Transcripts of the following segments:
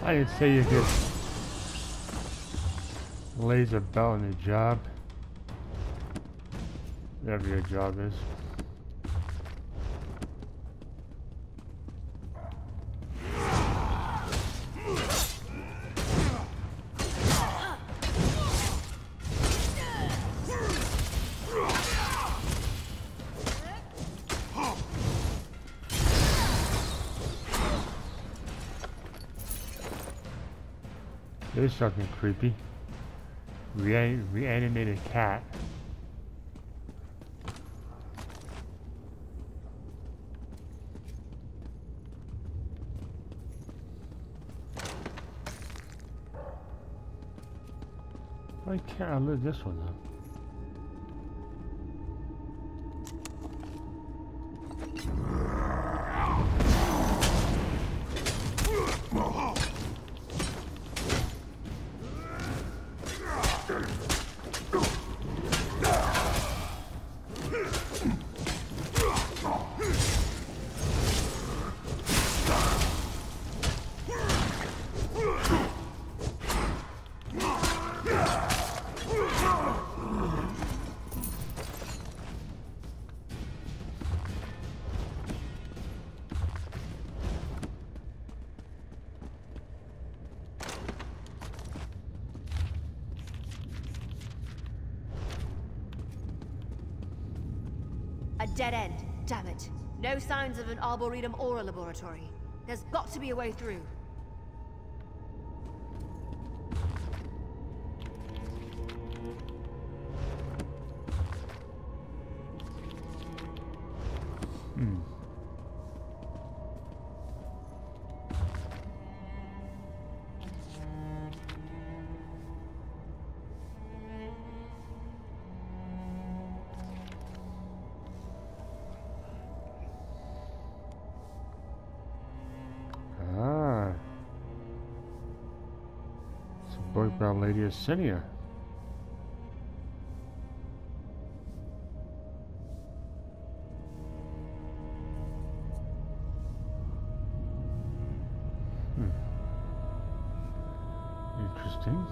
I didn't say you could laser belt on the job. Whatever your job is. This is fucking creepy. Reanimated cat. Why can't I live this one though? A dead end, damn it. No signs of an arboretum or a laboratory. There's got to be a way through. Brown Lady of Sinia. Interesting.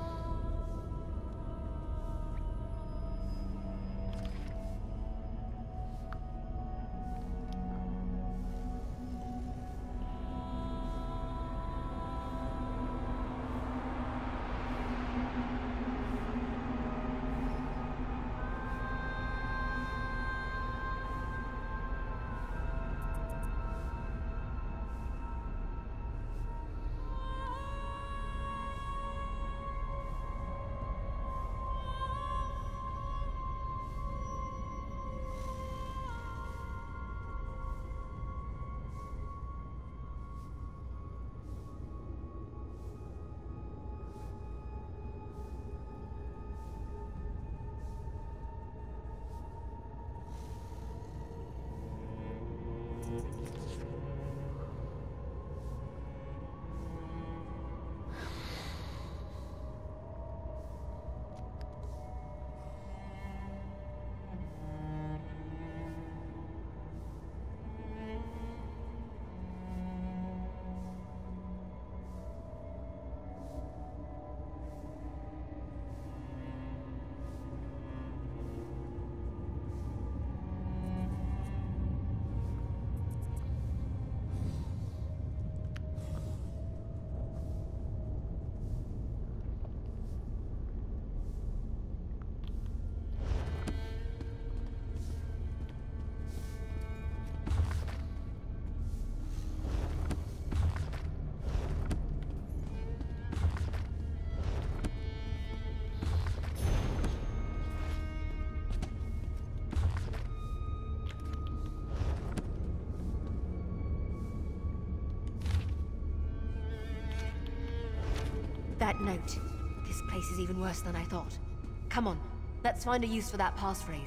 That note. This place is even worse than I thought. Come on, let's find a use for that passphrase.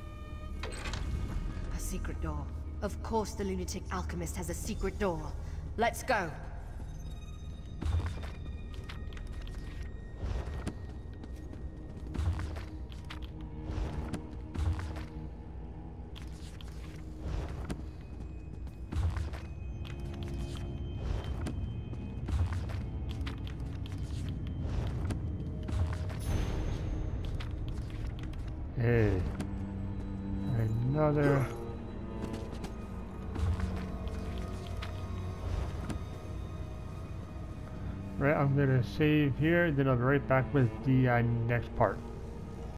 A secret door. Of course the lunatic alchemist has a secret door. Let's go. Hey. Another. Right, I'm gonna save here, then I'll be right back with the next part.